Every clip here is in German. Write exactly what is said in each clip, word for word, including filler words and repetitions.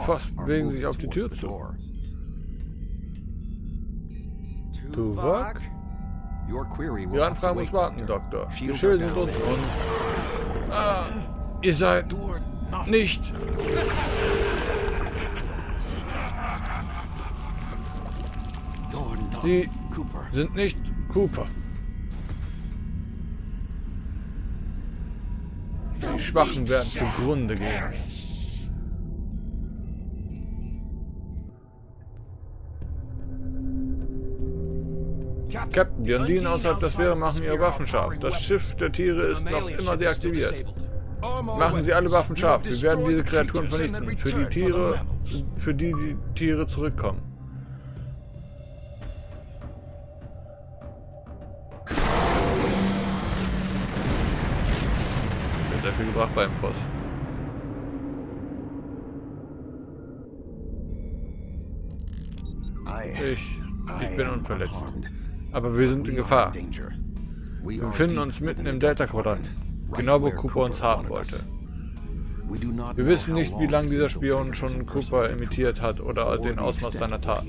Pfosten bewegen sich auf die Tür zu. Tuvok? Ihre Anfrage muss warten, Doktor. Die Schilde sind unten und... Ah, ihr seid... nicht... Sie sind nicht Cooper. Die Schwachen werden zugrunde gehen. Captain, die Undinen außerhalb der Sphäre machen ihre Waffen scharf. Das Schiff der Tiere ist noch immer deaktiviert. Machen Sie alle Waffen scharf. Wir werden diese Kreaturen vernichten, für die Tiere, für die die Tiere zurückkommen. Wird sehr viel gebracht beim Voss. Ich, ich bin unverletzt. Aber wir sind in Gefahr. Wir befinden uns mitten im Delta-Quadrant, genau wo Cooper uns haben wollte. Wir wissen nicht, wie lange dieser Spion schon Cooper imitiert hat oder den Ausmaß seiner Taten.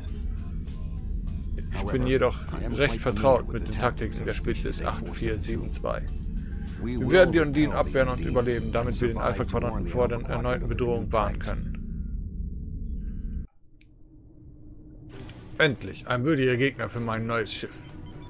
Ich bin jedoch recht vertraut mit den Taktiken der Spezies acht vier sieben zwei. Wir werden die Undinen abwehren und überleben, damit wir den Alpha-Quadranten vor der erneuten Bedrohung warnen können. Endlich, ein würdiger Gegner für mein neues Schiff.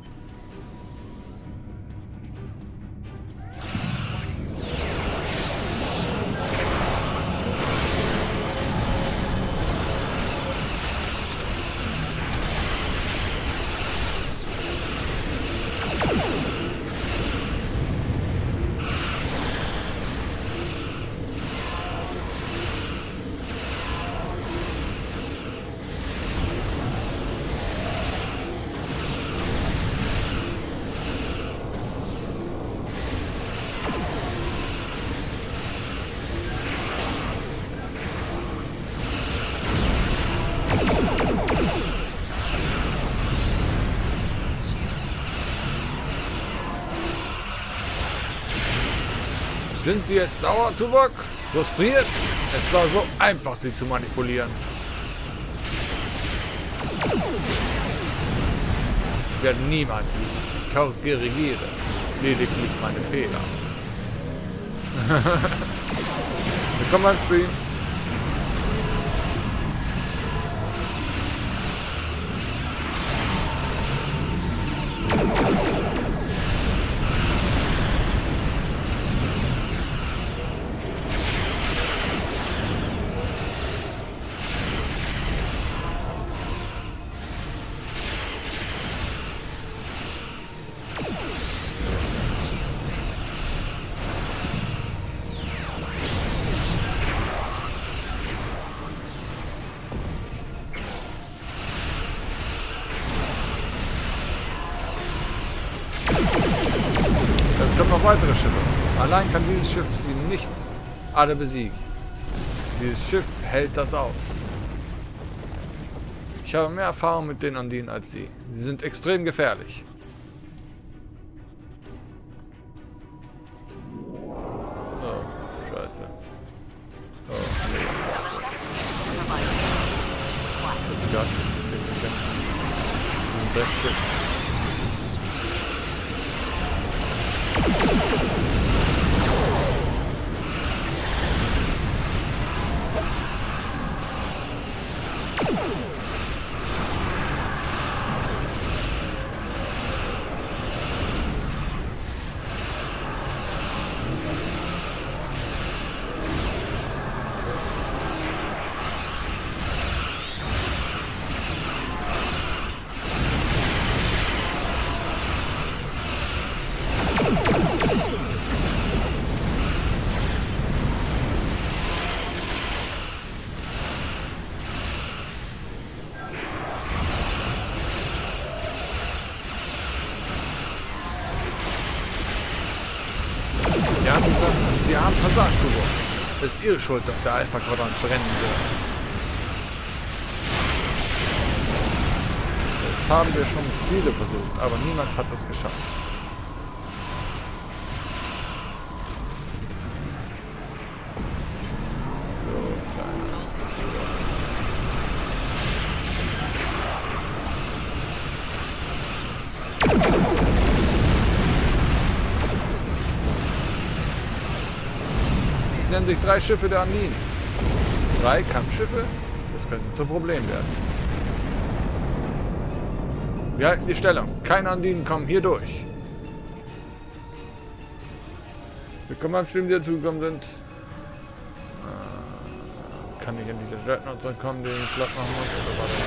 Sind Sie jetzt sauer, Tuvok? Frustriert? Es war so einfach, Sie zu manipulieren. Ich werde niemals lieben. Ich korrigiere lediglich meine Fehler. Willkommen beim Stream. Es kommen noch weitere Schiffe. Allein kann dieses Schiff sie nicht alle besiegen. Dieses Schiff hält das aus. Ich habe mehr Erfahrung mit den Undinen als Sie. Sie sind extrem gefährlich. Oh, Scheiße. Oh, nee. Das ist das Schiff. Die haben gesagt, die haben versagt, Tuvok. Es ist ihre Schuld, dass der Alpha-Quadrant brennen wird. Das haben wir schon viele versucht, aber niemand hat es geschafft. So, kleiner. nennen sich drei Schiffe der Andinen. Drei Kampfschiffe? Das könnte zum Problem werden. Wir halten die Stellung. Keine Andinen kommen hier durch. Die Kommandstimmen, die dazugekommen sind. Äh, kann ich in diese Dreadnought kommen, den ich platt machen muss? Oder war das?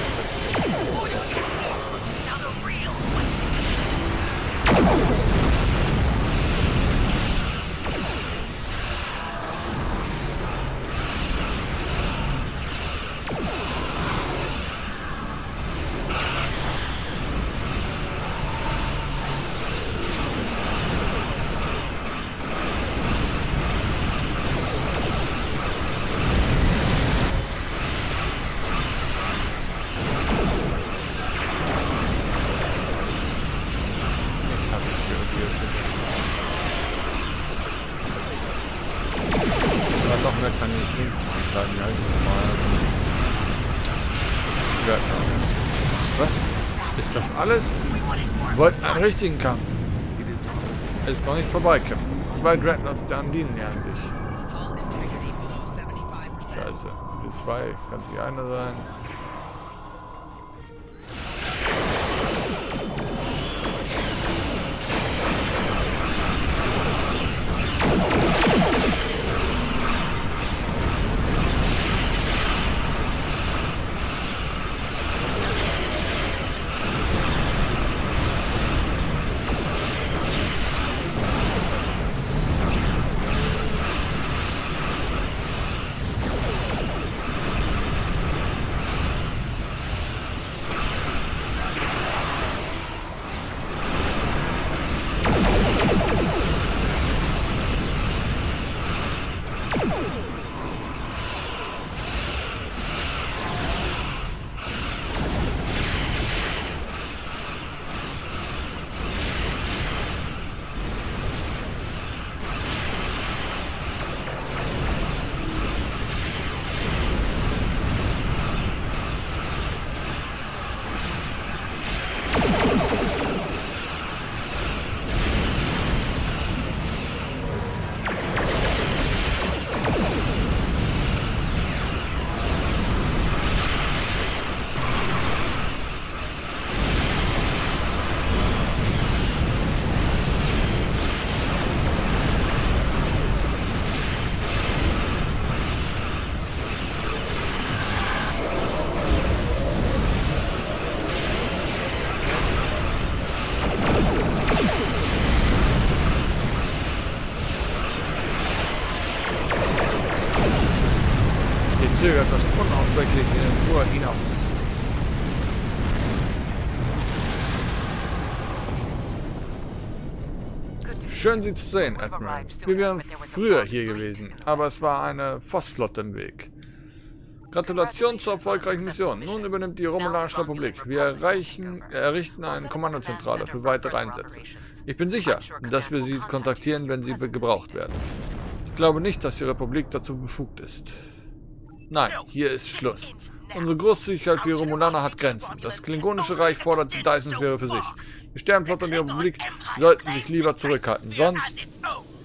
Noch mehr kann ich nicht. Die halt Was? Ist das alles? Wir wollten einen richtigen Kampf. Es ist noch nicht vorbei, Captain. Zwei Dreadnoughts der Andinen nähern sich. Scheiße. Die zwei kann die eine sein. Zögert das unausweichliche nur hinaus. Schön, Sie zu sehen, Admiral. Wir wären früher hier gewesen, aber es war eine Vossflotte im Weg. Gratulation zur erfolgreichen Mission. Nun übernimmt die Romulanische Republik. Wir erreichen, errichten eine Kommandozentrale für weitere Einsätze. Ich bin sicher, dass wir Sie kontaktieren, wenn Sie gebraucht werden. Ich glaube nicht, dass die Republik dazu befugt ist. Nein, hier ist Schluss. Unsere Großzügigkeit für die Romulaner hat Grenzen. Das Klingonische Reich fordert die Dyson-Sphäre für sich. Die Sternflotte und die Republik sollten sich lieber zurückhalten, sonst...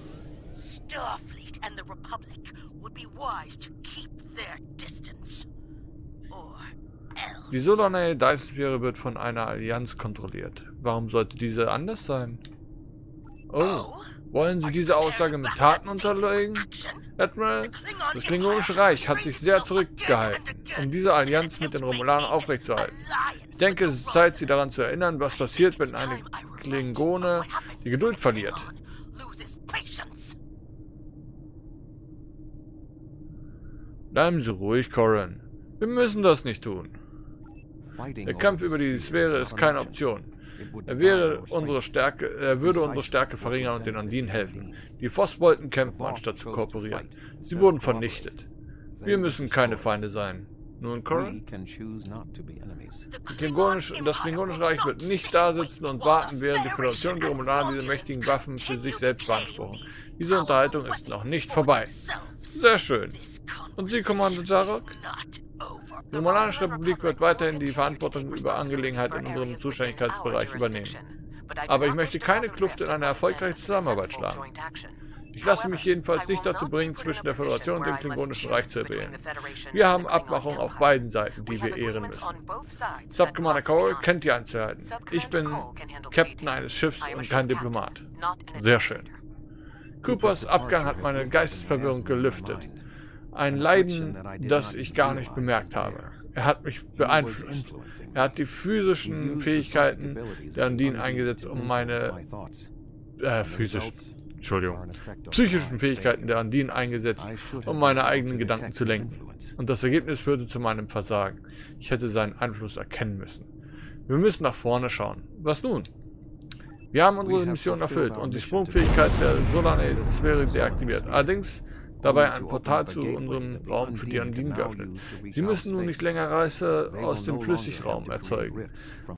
Die solane Dyson-Sphäre wird von einer Allianz kontrolliert. Warum sollte diese anders sein? Oh, wollen Sie diese Aussage mit Taten unterlegen? Admiral, das Klingonische Reich hat sich sehr zurückgehalten, um diese Allianz mit den Romulanern aufrechtzuerhalten. Ich denke, es ist Zeit, Sie daran zu erinnern, was passiert, wenn eine Klingone die Geduld verliert. Bleiben Sie ruhig, Corran. Wir müssen das nicht tun. Der Kampf über die Sphäre ist keine Option. Er wäre unsere Stärke, er würde unsere Stärke verringern und den Andinen helfen. Die Voss wollten kämpfen, anstatt zu kooperieren. Sie wurden vernichtet. Wir müssen keine Feinde sein. Nun, Corran? Klingonisch, das Klingonische Reich wird nicht da sitzen und warten, während die Föderation der Romulaner diese mächtigen Waffen für sich selbst beanspruchen. Diese Unterhaltung ist noch nicht vorbei. Sehr schön. Und Sie, Kommandant Jarok? Die Romulanische Republik wird weiterhin die Verantwortung über Angelegenheiten in unserem Zuständigkeitsbereich übernehmen. Aber ich möchte keine Kluft in eine erfolgreiche Zusammenarbeit schlagen. Ich lasse mich jedenfalls nicht dazu bringen, zwischen der Föderation und dem Klingonischen Reich zu wählen. Wir haben Abmachungen auf beiden Seiten, die wir ehren müssen. Subcommander Cole kennt die Einzelheiten. Ich bin Captain eines Schiffs und kein Diplomat. Sehr schön. Coopers Abgang hat meine Geistesverwirrung gelüftet. Ein Leiden, das ich gar nicht bemerkt habe. Er hat mich beeinflusst. Er hat die physischen Fähigkeiten der Undine eingesetzt, um meine äh, physischen, Entschuldigung, psychischen Fähigkeiten der Undine eingesetzt, um meine eigenen Gedanken zu lenken. Und das Ergebnis führte zu meinem Versagen. Ich hätte seinen Einfluss erkennen müssen. Wir müssen nach vorne schauen. Was nun? Wir haben unsere Mission erfüllt und die Sprungfähigkeit der Solarsphäre deaktiviert. Allerdings dabei ein Portal zu unserem Raum für die Undine geöffnet. Sie müssen nun nicht länger Reise aus dem Flüssigraum erzeugen.